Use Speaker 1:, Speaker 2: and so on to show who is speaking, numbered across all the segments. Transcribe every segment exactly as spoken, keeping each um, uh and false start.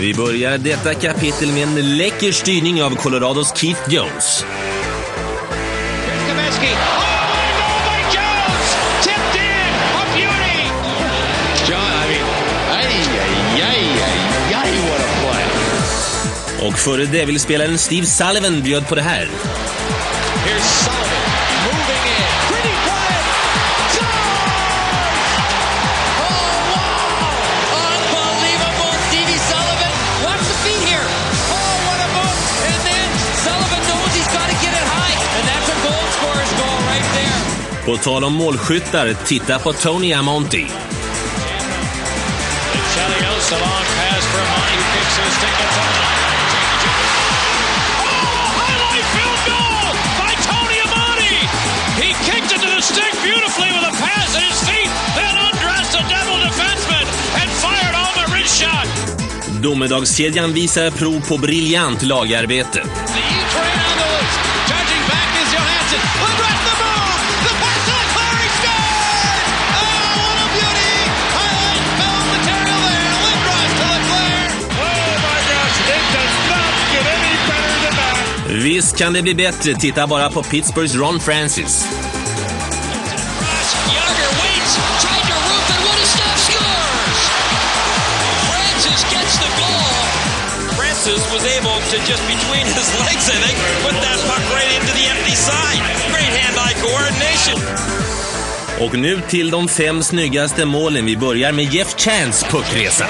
Speaker 1: Vi börjar detta kapitel med en läcker styrning av Colorados Keith Jones. Och före Devils-spelaren Steve Sullivan bjöd på det här. På tal om målskyttar, titta på Tony Amonte. Domedagskedjan visar prov på briljant lagarbete. Visst kan det bli bättre, titta bara på Pittsburghs Ron Francis.
Speaker 2: Francis was able to just between his legs, I think, put that puck right into the empty side. Great hand-eye coordination.
Speaker 1: Och nu till de fem snyggaste målen. Vi börjar med Jeff Chance puckresa.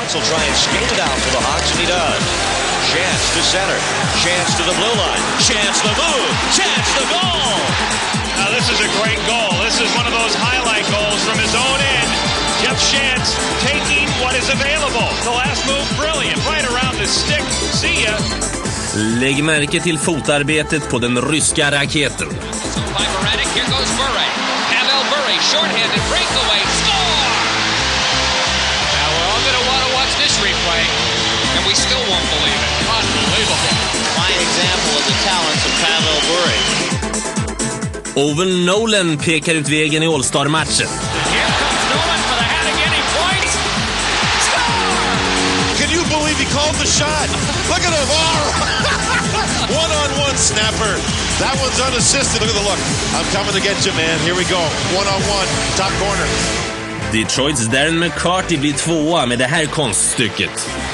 Speaker 3: Chance to center. Chance to the blue line. Chance the move. Chance the goal.
Speaker 4: Now this is a great goal. This is one of those highlight goals from his own end. Jeff Chance taking what is available. The last move brilliant. Right around the stick. See ya.
Speaker 1: Lägg märke till fotarbetet på den ryska raketen.
Speaker 2: Here goes Murray. Pavel Murray, shorthanded breakaway. Score! Now we're all going to want to watch this replay. And we still won't believe it. Unbelievable.
Speaker 3: Fine example of the talents of Pavel Bure.
Speaker 1: Owen Nolan pekar ut vägen i All-Star-matchen.
Speaker 4: Here comes Nolan for the hat-again points. Score!
Speaker 5: Can you believe he called the shot? Look at him. Oh! One-on-one snapper. That one's unassisted. Look at the look. I'm coming to get you, man. Here we go. One-on-one. Top corner.
Speaker 1: Detroits Darren McCarty blir tvåa med det här konststycket.